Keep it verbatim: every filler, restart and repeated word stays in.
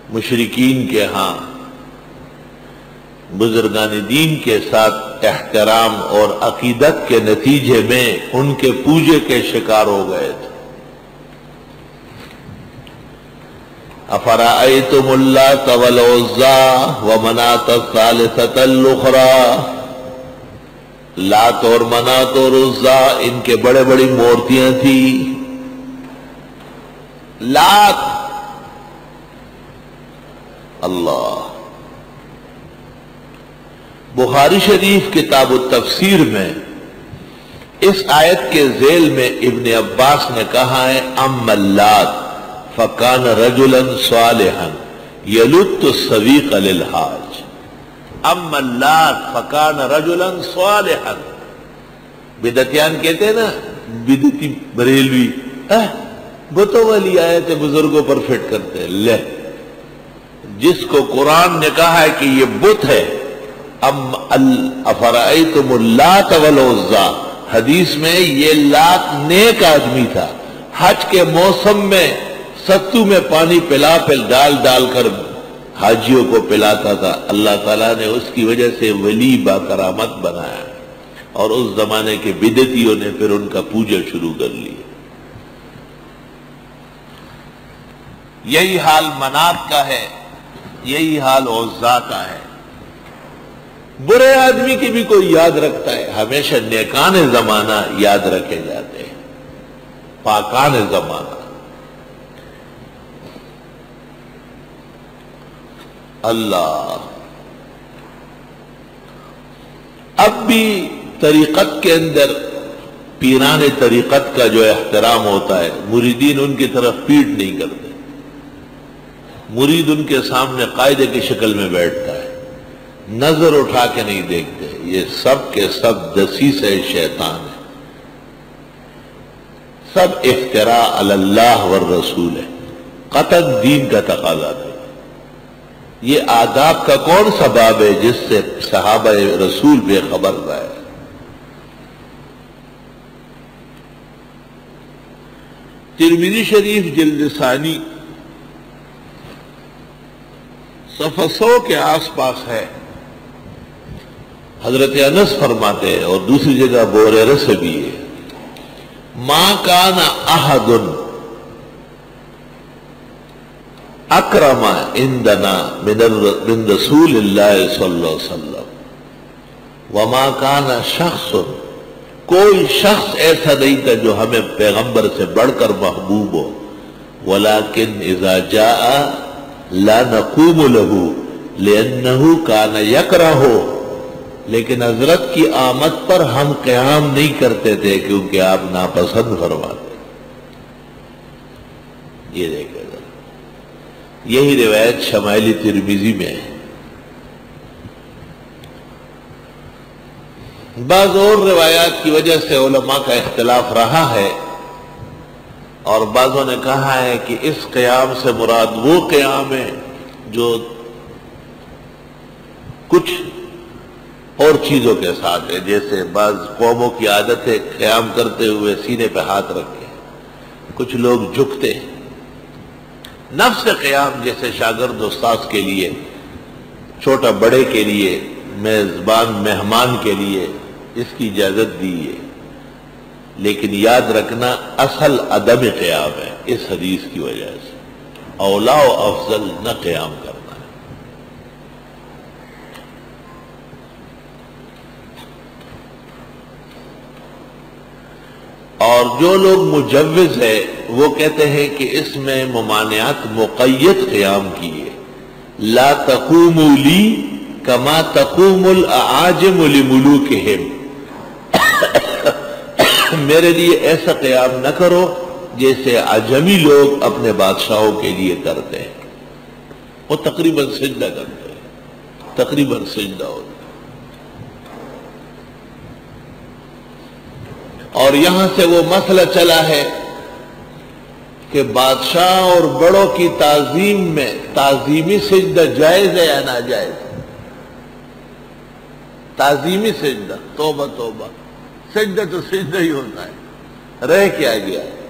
مشرکین کے ہاں بزرگان دین کے ساتھ احترام اور عقیدت کے نتیجے میں ان کے پوجے کے شکار ہو گئے تھے. افرأیتم اللات والعزی ومناۃ الثالثۃ الاخری، لات اور منات اور عزا ان کے بڑے بڑی مورتیاں تھیں. لات اللہ، بخاری شریف کتاب التفسیر میں اس آیت کے ذیل میں ابن عباس نے کہا ہے اما اللات فکان رجلا صالحا یلت السویق للحاج. اما اللات فکان رجلا صالحا. بدعتیان کہتے ہیں نا، بدعتی بریلوی بتوں والی آیتیں بزرگوں پر فٹ کرتے ہیں. لے، جس کو قرآن نے کہا ہے کہ یہ بت ہے، ام افرأیتم اللات والعزی، حدیث میں یہ لات نیک آدمی تھا، حج کے موسم میں ستو میں پانی پلا پل ڈال ڈال کر حاجیوں کو پلاتا تھا. اللہ تعالیٰ نے اس کی وجہ سے ولی با کرامت بنایا، اور اس زمانے کے بدعتیوں نے پھر ان کا پوجا شروع کر لیا. یہی حال منات کا ہے، یہی حال عزا کا ہے. برے آدمی کی بھی کوئی یاد رکھتا ہے، ہمیشہ نیکان زمانہ یاد رکھے جاتے ہیں، پاکان زمانہ. اللہ، اب بھی طریقت کے اندر پیران طریقت کا جو احترام ہوتا ہے، مریدین ان کی طرف پیٹ نہیں کرتے. مرید ان کے سامنے قاعدے کی شکل میں بیٹھتا ہے، نظر اٹھا کے نہیں دیکھتے. یہ سب کے سب دسیسے شیطان ہے، سب افتراء علی اللہ والرسول ہے، قطعا دین کا تقاضا نہیں. یہ آداب کا کون سا باب ہے جس سے صحابہ رسول بے خبر رہے؟ ترمذی شریف جلد ثانی صفحہ سو کے آس پاس ہے. حضرت انس فرماتے ہیں، اور دوسری جگہ ابو ہریرہ سے بھی ہے، ما کان احد اکرم عندنا من رسول اللہ صلی اللہ علیہ وسلم وما کان شخص، کوئی شخص ایسا نہیں تھا جو ہمیں پیغمبر سے بڑھ کر محبوب ہو. ولكن اذا جاء لا نقوم له لأنه كان يكره، لیکن حضرت کی آمد پر ہم قیام نہیں کرتے تھے کیونکہ آپ ناپسند فرماتے. یہ دیکھیں گا، یہی روایت شمائل ترمذی میں ہے. بعض اور روایات کی وجہ سے علماء کا اختلاف رہا ہے، اور بعضوں نے کہا ہے کہ اس قیام سے مراد وہ قیام ہے جو کچھ اور چیزوں کے ساتھ ہے. جیسے بعض قوموں کی عادت ہے قیام کرتے ہوئے سینے پہ ہاتھ رکھے، کچھ لوگ جھکتے ہیں. نفس قیام جیسے شاگرد استاذ کے لیے، چھوٹا بڑے کے لیے، میزبان مہمان کے لیے اس کی اجازت دی ہے. لیکن یاد رکھنا اصل عدم قیام ہے اس حدیث کی وجہ سے. اولا و افضل نہ قیام کرنا ہے. اور جو لوگ مجوز ہے وہ کہتے ہیں کہ اس میں ممانعت مقید قیام کی ہے. لا تقوموا لی کما تقوم الاعاجم لملوکہم، میرے لیے ایسا قیام نہ کرو جیسے عجمی لوگ اپنے بادشاہوں کے لیے کرتے ہیں. وہ تقریباً سجدہ کرتے ہیں، تقریباً سجدہ ہوتا ہے. اور یہاں سے وہ مسئلہ چلا ہے کہ بادشاہ اور بڑوں کی تعظیم میں تعظیمی سجدہ جائز ہے یا ناجائز؟ تعظیمی سجدہ، توبہ توبہ، سجدہ تو سجدہ ہی ہوتا ہے، رہ کیا گیا ہے.